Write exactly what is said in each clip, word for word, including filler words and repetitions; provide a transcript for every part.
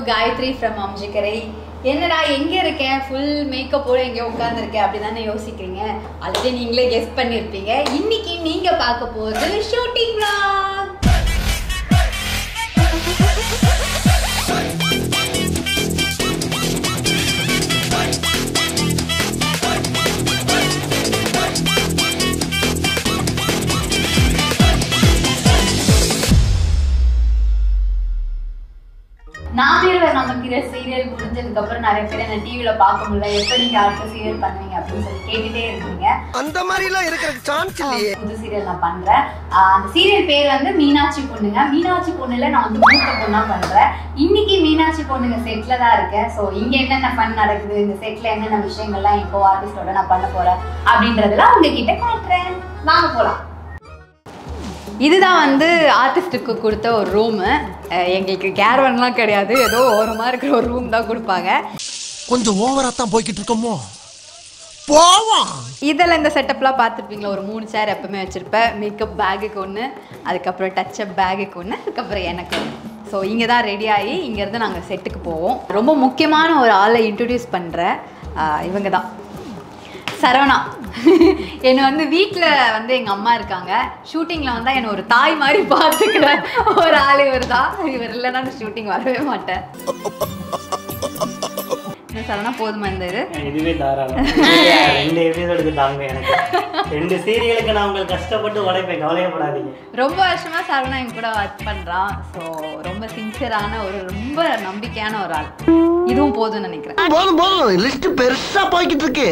Gayathri from Aminjikarai. என்னடா எங்க இருக்கேன் full makeup போட எங்க உட்கார்ந்து இருக்கேன் அப்படி தானே யோசிக்கிறீங்க. ஆல்ரெடி நீங்களே கெஸ் பண்ணிருப்பீங்க. இன்னைக்கு நீங்க பார்க்க போறது ஷூட்டிங் vlog. நான் பேர்ல நமக்கு சீரியல் முடிஞ்சதுக்கு அப்புறம் நிறைய பேர் என்ன டிவில பார்க்க முடியல எப்ப நீங்க அடுத்த சீரியல் பண்ணுவீங்க அப்படின்னு சொல்லி கேட்டுட்டே இருக்கீங்க. அந்த மாதிரி எல்லாம் இருக்கிற சான்ஸ் இல்லையே. புது சீரியல் நான் பண்றேன். அந்த சீரியல் பேர் வந்து மீனாட்சி பொண்ணுங்க. மீனாட்சி பொண்ணுல நான் வந்து மூத்த பொண்ணா பண்றேன். இன்னைக்கு மீனாட்சி பொண்ணுங்க செட்ல தான் இருக்கேன். சோ இங்க என்னென்ன ஃபன் நடக்குது, இந்த செட்ல என்னென்ன விஷயங்கள்லாம் இப்போ ஆர்டிஸ்டோட நான் பண்ண போறேன் அப்படின்றதெல்லாம் உங்ககிட்ட காட்டுறேன். வாங்க போலாம். இதுதான் வந்து ஆர்டிஸ்டுக்கு கொடுத்த ஒரு ரூமு. எங்களுக்கு கேரவன்லாம் கிடையாது, ஏதோ ஓரமா இருக்கிற ஒரு ரூம் தான் கொடுப்பாங்க. கொஞ்சம் ஓவரா தான் போய்கிட்டு இருக்கோமோ போவோம். இதெல்லாம் இந்த செட்டப்லாம் பார்த்துருப்பீங்களா, ஒரு மூணு சேர் எப்பவுமே வச்சுருப்பேன். மேக்கப் பேகுக்கு ஒன்று, அதுக்கப்புறம் டச்சப் பேகுக்கு ஒன்று, அதுக்கப்புறம் எனக்கு ஒன்று. ஸோ இங்கே தான் ரெடி ஆகி இங்கேருந்து நாங்கள் செட்டுக்கு போவோம். ரொம்ப முக்கியமான ஒரு ஆளை இன்ட்ரடியூஸ் பண்ணுறேன். இவங்க தான் சரவணா. என்னை வந்து வீட்டில் வந்து எங்கள் அம்மா இருக்காங்க, ஷூட்டிங்கில் வந்தால் என்னை ஒரு தாய் மாதிரி பார்த்துக்கிற ஒரு ஆள் இவர் தான். இவர் இல்லைன்னா நான் ஷூட்டிங் வரவே மாட்டேன். சரவணா போதுமா இந்த இது? இதுவே தாராளம். ரெண்டு எபிசோடுக்கு தாங்க எனக்கு. ரெண்டு சீரியலுக்கு நான் உங்களுக்கு கஷ்டப்பட்டு உழைப்பேன், கவலையப்படாதீங்க. ரொம்ப வருஷமா சரவணா என் கூட ஒர்க் பண்ணுறான். ஸோ ரொம்ப சின்சியரான ஒரு ரொம்ப நம்பிக்கையான ஒரு ஆள். இதுவும் போதும்னு நினைக்கிறேன். போதும் போதும், லிஸ்ட் பெருசா போய்கிட்டு இருக்கு.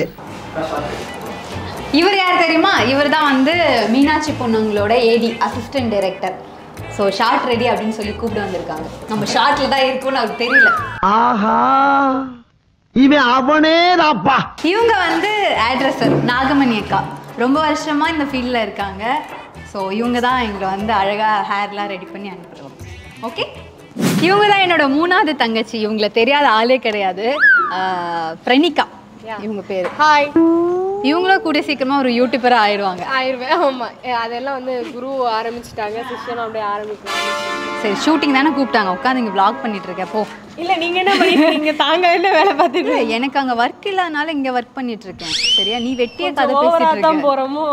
இவர் யார் தெரியுமா? இவர் தான் வந்து மீனாட்சி பொண்ணுங்களோட AD, assistant director. So shot ready அப்படின்னு சொல்லி கூப்பிட்டு வந்திருக்காங்க. நம்ம ஷார்ட்ல தான் இருக்கும்னு அவருக்கு தெரியல. ஆஹா, இவன் அவனே தாப்பா. இவங்க வந்து ஆட்ரஸர் நாகமணி அக்கா. ரொம்ப வருஷமா இந்த ஃபீல்டில் இருக்காங்க. ஸோ இவங்க தான் எங்களை வந்து அழகாக ஹேர்லாம் ரெடி பண்ணி அனுப்புகிறோம். ஓகே, இவங்க தான் என்னோட மூணாவது தங்கச்சி. இவங்களை தெரியாத ஆளே கிடையாது. பிரணிகா இவங்க பேர். ஹாய். இவங்களும் கூடிய சீக்கிரமா ஒரு யூடியூபரா ஆயிடுவாங்க. ஆயிடுவேன். ஆமா, அதெல்லாம் வந்து குரு ஆரம்பிச்சுட்டாங்க, சிஸ்டம் அப்படியே ஆரம்பிக்கிறாங்க. சரி, ஷூட்டிங் தானே கூப்பிட்டாங்க, உட்காந்து இங்கே vlog பண்ணிட்டு இருக்கேன். போ. இல்ல நீங்க என்ன பண்ணிருக்கீங்க? தாங்க என்ன வேலை பார்த்துட்டு? எனக்கு அங்க ஒர்க் இல்லாதனால இங்க ஒர்க் பண்ணிட்டு இருக்கேன். சரியா, நீ வெட்டிய கதை பேசிட்டு இருக்க. போறோமோ.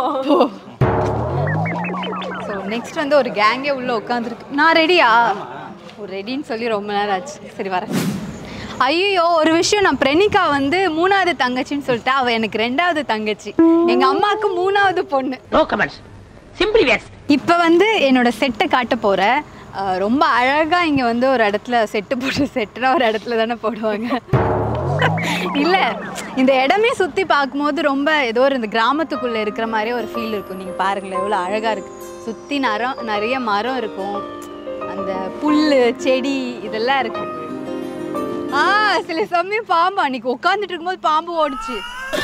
ஸோ நெக்ஸ்ட் வந்து ஒரு கேங்கே உள்ள உட்காந்துருக்கு. நான் ரெடியா? ஒரு ரெடின்னு சொல்லி ரொம்ப நேரம் ஆச்சு. சரி வரேன். ஐயோ, ஒரு விஷயம், நான் பிரணிகா வந்து மூணாவது தங்கச்சின்னு சொல்லிட்டு அவ எனக்கு ரெண்டாவது தங்கச்சி. எங்க அம்மாவுக்கு மூணாவது பொண்ணு. இப்ப வந்து என்னோட செட்டை காட்ட போறேன். ரொம்ப அழகா இங்க வந்து ஒரு இடத்துல செட்டு போட்டு, செட்டுனா ஒரு இடத்துல தானே போடுவாங்க. இல்ல, இந்த இடமே சுத்தி பார்க்கும்போது ரொம்ப ஏதோ ஒரு இந்த கிராமத்துக்குள்ள இருக்கிற மாதிரியே ஒரு ஃபீல் இருக்கும். நீங்க பாருங்களேன் எவ்வளவு அழகா இருக்கு. சுத்தி மரம், நிறைய மரம் இருக்கும், அந்த புல்லு செடி இதெல்லாம் இருக்கு. ஆ, சில சமயம் பாம்பு, அன்னைக்கு உட்காந்துட்டு இருக்கும்போது பாம்பு ஓடிச்சு.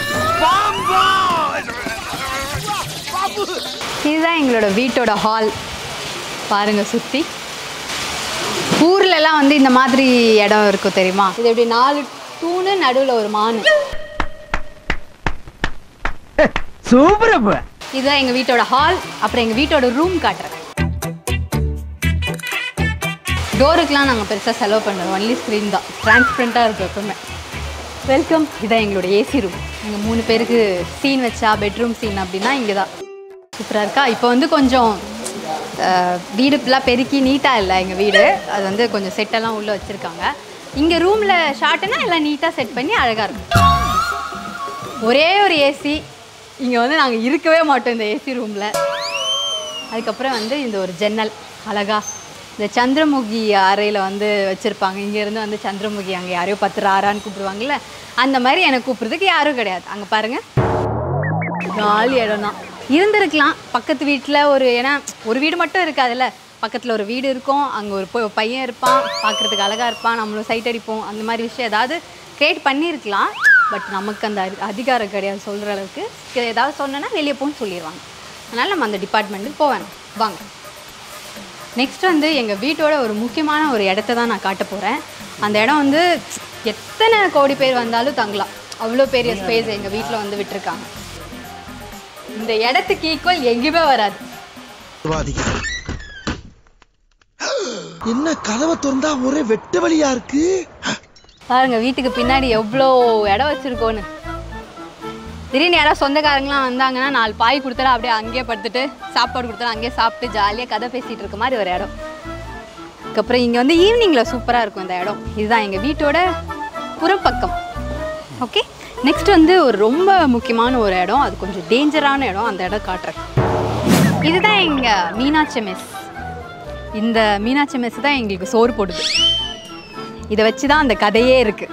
இதுதான் எங்களோட வீட்டோட ஹால். பாருங்க சுத்தி. ஊர்ல எல்லாம் வந்து இந்த மாதிரி இடம் இருக்கும் தெரியுமா? இது எப்படி நாலு தூணு, நடுவுல ஒரு மானு. சூப்பர். இதுதான் எங்க வீட்டோட ஹால். அப்புறம் எங்க வீட்டோட ரூம் காட்டுறேன். டோருக்குலாம் நாங்கள் பெருசாக செலவு பண்ணுறோம், ஒன்லி ஸ்க்ரீன் தான், டிரான்ஸ்பரண்ட்டாக இருக்கும் எப்பவுமே. வெல்கம். இதான் எங்களோட ஏசி ரூம். எங்கள் மூணு பேருக்கு சீன் வச்சா, பெட்ரூம் சீன் அப்படின்னா இங்கே தான். சூப்பராக இருக்கா? இப்போ வந்து கொஞ்சம் வீடு ஃபுல்லாக பெருக்கி நீட்டாக இல்லை எங்கள் வீடு. அது வந்து கொஞ்சம் செட்டெல்லாம் உள்ளே வச்சுருக்காங்க. இங்கே ரூமில் ஷார்ட்டுன்னா எல்லாம் நீட்டாக செட் பண்ணி அழகாக இருக்கும். ஒரே ஒரு ஏசி. இங்கே வந்து நாங்கள் இருக்கவே மாட்டோம் இந்த ஏசி ரூமில். அதுக்கப்புறம் வந்து இந்த ஒரு ஜன்னல் அழகா இந்த சந்திரமுகி அறையில் வந்து வச்சுருப்பாங்க. இங்கேருந்து வந்து சந்திரமுகி அங்கே யாரையோ பத்து ஆறான்னு கூப்பிடுவாங்கல்ல, அந்த மாதிரி எனக்கு கூப்பிட்றதுக்கு யாரும் கிடையாது. அங்கே பாருங்கள், காலி இடம் தான். இருந்திருக்கலாம் பக்கத்து வீட்டில் ஒரு, ஏன்னா ஒரு வீடு மட்டும் இருக்காதுல்ல, பக்கத்தில் ஒரு வீடு இருக்கும், அங்கே ஒரு பையன் இருப்பான், பார்க்குறதுக்கு அழகாக இருப்பான், நம்மளும் சைட் அடிப்போம், அந்த மாதிரி விஷயம் ஏதாவது க்ரியேட் பண்ணியிருக்கலாம். பட் நமக்கு அந்த அதிகாரம் கிடையாது சொல்கிற அளவுக்கு. ஏதாவது சொன்னோன்னா வெளியே போன்னு சொல்லிடுவாங்க. அதனால் நம்ம அந்த டிபார்ட்மெண்ட்டுக்கு போவேன். வாங்க. நெக்ஸ்ட் வந்து எங்கள் வீட்டோட ஒரு முக்கியமான ஒரு இடத்த தான் நான் காட்ட போகிறேன். அந்த இடம் வந்து எத்தனை கோடி பேர் வந்தாலும் தங்கலாம், அவ்வளோ பெரிய ஸ்பேஸ் எங்கள் வீட்டில் வந்து விட்டுருக்காங்க. இந்த இடத்துக்கு ஈக்குவல் எங்கேயுமே வராது. என்ன கதவை திறந்தா ஒரே வெட்ட வழியா இருக்கு. பாருங்க வீட்டுக்கு பின்னாடி எவ்வளோ இடம் வச்சிருக்கோன்னு. திடீர்னு யாராவது சொந்தக்காரங்களாம் வந்தாங்கன்னா நாலு பாய் கொடுத்தாலும் அப்படியே அங்கேயே படுத்துட்டு சாப்பாடு கொடுத்தாலும் அங்கேயே சாப்பிட்டு ஜாலியாக கதை பேசிகிட்டு இருக்க மாதிரி ஒரு இடம். அதுக்கப்புறம் இங்கே வந்து ஈவினிங்கில் சூப்பராக இருக்கும் இந்த இடம். இதுதான் எங்கள் வீட்டோட புறப்பக்கம். ஓகே, நெக்ஸ்ட் வந்து ஒரு ரொம்ப முக்கியமான ஒரு இடம், அது கொஞ்சம் டேஞ்சரான இடம், அந்த இடம் காட்டுறேன். இதுதான் எங்கள் மீனாட்சி மெஸ். இந்த மீனாட்சி மெஸ் தான் எங்களுக்கு சோறு போடுது. இதை வச்சு தான் அந்த கதையே இருக்குது.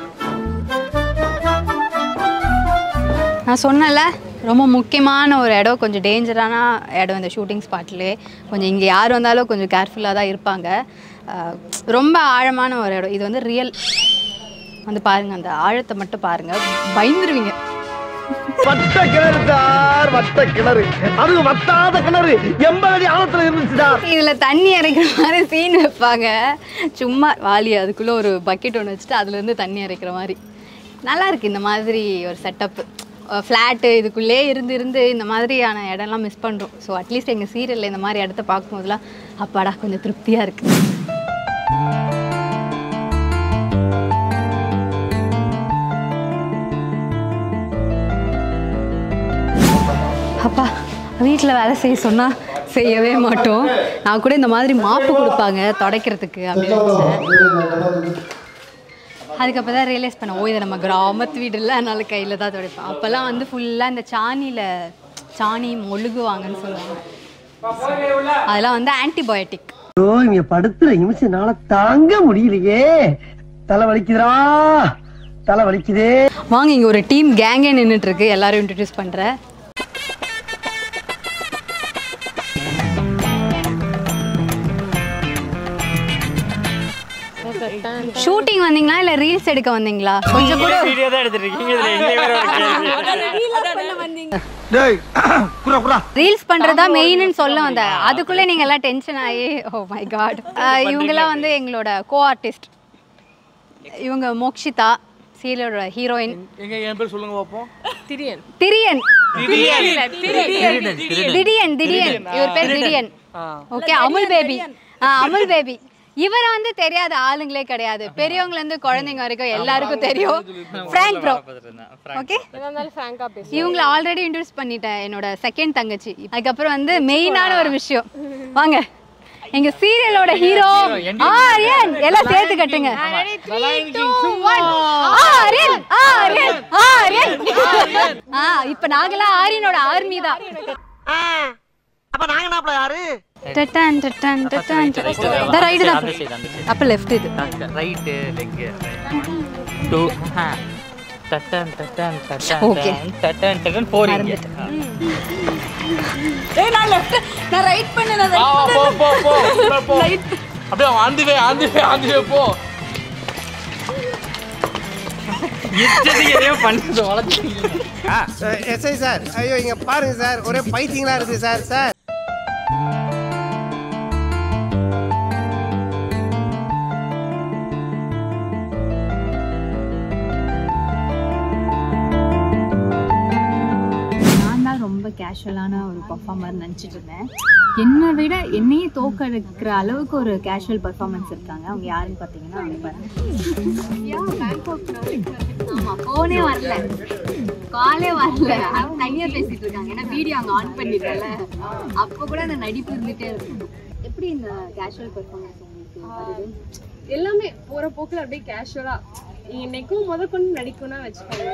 நான் சொன்னல ரொம்ப முக்கியமான ஒரு இடம், கொஞ்சம் டேஞ்சரான இடம் இந்த ஷூட்டிங் ஸ்பாட்லேயே. கொஞ்சம் இங்கே யார் வந்தாலும் கொஞ்சம் கேர்ஃபுல்லாக தான் இருப்பாங்க. ரொம்ப ஆழமான ஒரு இடம். இது வந்து ரியல். வந்து பாருங்கள், அந்த ஆழத்தை மட்டும் பாருங்கள், பயந்துருவீங்க. வட்ட கிணறு சார், வட்ட கிணறு, அது வட்டாத கிணறு, எண்பது அடி ஆழத்துல இருந்துச்சு சார். இதுல தண்ணி இறைக்கிற மாதிரி சீன் வைப்பாங்க. சும்மா வாளி அதுக்குள்ள ஒரு பக்கெட் ஒன்று வச்சுட்டு அதுல இருந்து தண்ணி இறைக்கிற மாதிரி. நல்லா இருக்கு இந்த மாதிரி ஒரு செட்டப். ஃப்ளாட்டு இதுக்குள்ளே இருந்து இருந்து இந்த மாதிரியான இடம்லாம் மிஸ் பண்ணுறோம். ஸோ அட்லீஸ்ட் எங்கள் சீரியலில் இந்த மாதிரி இடத்த பார்க்கும்போதுலாம் அப்பாடா கொஞ்சம் திருப்தியாக இருக்குது. அப்பா வீட்டில் வேலை செய்ய சொன்னால் செய்யவே மாட்டோம். நான் கூட இந்த மாதிரி மாப்பு கொடுப்பாங்க துடைக்கிறதுக்கு அப்படின்னு நினச்சேன். அதுக்கப்புறம் தான் ரியலைஸ் பண்ணேன், ஓ இதை நம்ம கிராமத்து வீடு இல்லை, அதனால கையில் தான் துடைப்பேன். அப்போல்லாம் வந்து ஃபுல்லாக இந்த சாணியில் சாணி மொழுகுவாங்கன்னு சொல்லுவாங்க. அதெல்லாம் வந்து ஆன்டிபயோட்டிக். ஓ இங்க படுத்துற நிமிஷம்னால தாங்க முடியலையே, தலை வலிக்குதுடா, தலை வலிக்குதே. வாங்க, இங்கே ஒரு டீம் கேங்கே நின்றுட்டு இருக்கு, எல்லாரும் இன்ட்ரடியூஸ் பண்ணுறேன். ஷூட்டிங் வந்தீங்களா இல்ல ரீல்ஸ் எடுக்க வந்தீங்களா? கொஞ்சம் கூட வீடியோ தான் எடுத்துட்டு இருக்கீங்க. இதுல எங்க வேற ஒரு கேள்வி. டேய் குறா குறா ரீல்ஸ் பண்றதா மெயின்னு சொல்ல வந்த, அதுக்குள்ள நீங்க எல்லாம் டென்ஷன் ஆகி ஓ மை காட். இவங்கெல்லாம் வந்து எங்களோட கோ ஆர்டிஸ்ட். இவங்க மோக்ஷிதா, சீரியலோட ஹீரோயின். எங்க என் பேர் சொல்லுங்க பாப்போம். திரியன் திரியன் திடீர்னு திடீன் திடீன் இவர் பேர் திடீன். Okay, Amul baby. Amul baby இவரை வந்து தெரியாத ஆளுங்களே கிடையாது. பெரியவங்கல இருந்து குழந்தைங்க வரைக்கும் எல்லாருக்கும் தெரியும். Frank bro. ஓகே, ஃப்ராங்கா பேசு. இவங்களை ஆல்ரெடி இன்ட்ரோடியூஸ் பண்ணிட்டேன், என்னோட செகண்ட் தங்கச்சி. அதுக்கப்புறம் வந்து மெயினான ஒரு விஷயம், வாங்க எங்க சீரியலோட ஹீரோ ஆரியன். எல்லாம் சேர்த்து கட்டுங்க. ஆரியன் ஆரியன் ஆரியன். ஆ இப்ப நாங்கெல்லாம் ஆரியனோட ஆர்மி தான். அப்ப நாங்க நாப்ல யாரு? டட்டன் டட்டன் டட்டன். த ரைட் தான். அப்ப லெஃப்ட் இது. Right leg. டூ ஹ. டட்டன் டட்டன் டட்டன். ஓகே. டட்டன் டட்டன் போறீங்க. ஏய் நான் லெஃப்ட், நான் ரைட் பண்ணேன். நான் ஆ போ போ போ போ. அப்படியே ஆந்தி வே ஆந்தி வே ஆந்தி வே போ. இஷ்டத்துக்கு எதையோ பண்ணிட்டு வளர்த்துட்டீங்க. எஸ்ஐ சார், ஐயோ இங்க பாருங்க சார், ஒரே பைத்தியங்களா இருக்கு சார். சார் ரொம்ப கேஷுவலான ஒரு பர்ஃபார்மர் நினச்சிட்டு இருந்தேன். என்னை விட என்னையே தோக்கடிக்கிற அளவுக்கு ஒரு கேஷுவல் பர்ஃபார்மன்ஸ் இருக்காங்க. அவங்க யாருன்னு பார்த்தீங்கன்னா ஆமாம், ஃபோனே வரல, காலே வரல, அவங்க தனியாக பேசிட்டு இருக்காங்க. ஏன்னா வீடியோ அங்கே ஆன் பண்ணிட்டல, அப்போ கூட அந்த நடிப்பு இருந்துகிட்டே இருக்கும். எப்படி இந்த கேஷுவல் பர்ஃபார்மன்ஸ் உங்களுக்கு வருது? எல்லாமே போற போக்குல அப்படியே கேஷுவலா இன்னைக்கும் முத கொண்டு நடிக்கணும்னா வச்சுக்கோங்க.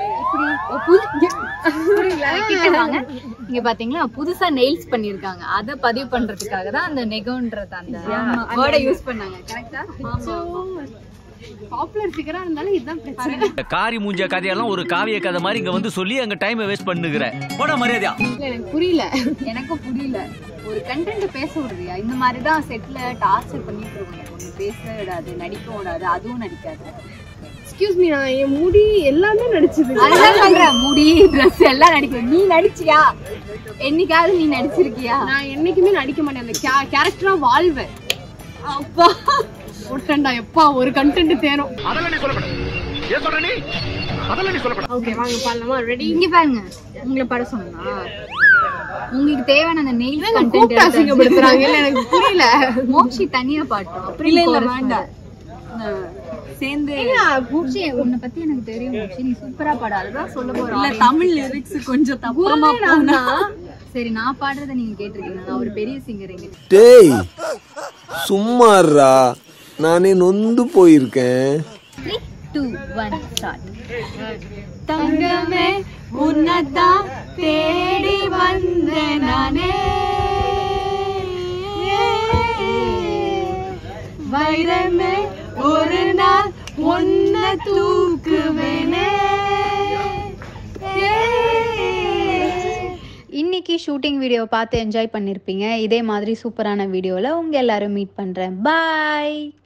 இங்க பாத்தீங்களா புதுசா நெயில்ஸ் பண்ணிருக்காங்க. அத பதிவு பண்றதுக்காக தான் அந்த நெகோன்றது அந்த வேர்டை யூஸ் பண்ணாங்க. கரெக்ட்டா? பாப்புலர் ஃபிகரா இருந்தாலும் இதுதான் பிரச்சனை. காரி மூஞ்ச கதையெல்லாம் ஒரு காவிய கதை மாதிரி இங்க வந்து சொல்லி அங்க டைம் வேஸ்ட் பண்ணுகிற போட மரியாதையா? எனக்கு புரியல. எனக்கும் புரியல. ஒரு கண்டென்ட் பேச விடுறியா? இந்த மாதிரி தான் செட்ல டார்ச்சர் பண்ணிட்டு இருக்காங்க. ஒண்ணு பேச விடாது, நடிக்க விடாது, அதுவும் நடிக்காது. எக்ஸ்கியூஸ் மீ, நான் என் முடி எல்லாமே நடிச்சது. அதெல்லாம் சொல்றேன், முடி ட்ரெஸ் எல்லாம் நடிக்க. நீ நடிச்சியா? என்னைக்காவது நீ நடிச்சிருக்கியா? நான் என்னைக்குமே நடிக்க மாட்டேன், அந்த கேரக்டரா வாழ்வேன். அப்பா ஒட்டண்டா எப்பா ஒரு கண்டென்ட் தேரும். அதெல்லாம் நீ சொல்லப்பட. ஏன் சொல்ற நீ? அதெல்லாம் நீ சொல்லப்பட. ஓகே வாங்க பாடலாமா? ரெடி? இங்க பாருங்க, உங்களை பாட சொன்னா உங்களுக்கு தேவையான அந்த நெயில் கூப்பிட்டு கண்டென்ட் அசிங்கப்படுத்துறாங்க இல்ல எனக்கு புரியல. மோக்ஷி தனியா பாட்டும் அப்புறம் இல்ல இல்ல வேண்டாம் சேர்ந்து மோக்ஷி உன்னை பத்தி எனக்கு தெரியும் மோக்ஷி நீ சூப்பரா பாடு அதுதான் சொல்ல போறேன் இல்ல தமிழ் லிரிக்ஸ் கொஞ்சம் தப்புமா போனா சரி நான் பாடுறத நீங்க கேட்டிருக்கீங்க நான் ஒரு பெரிய சிங்கர் இங்க டேய் சும்மாறா நானே நொந்து போயிருக்கேன் three two one start தங்கமே உன்னதான் தேடி வந்தேன் நானே வைரமே ஒரு நாள் ஒன்ன தூக்குவேனே. இன்னைக்கு ஷூட்டிங் வீடியோ பார்த்து என்ஜாய் பண்ணிருப்பீங்க இதே மாதிரி சூப்பரான வீடியோல உங்க எல்லாரும் மீட் பண்றேன் பாய்.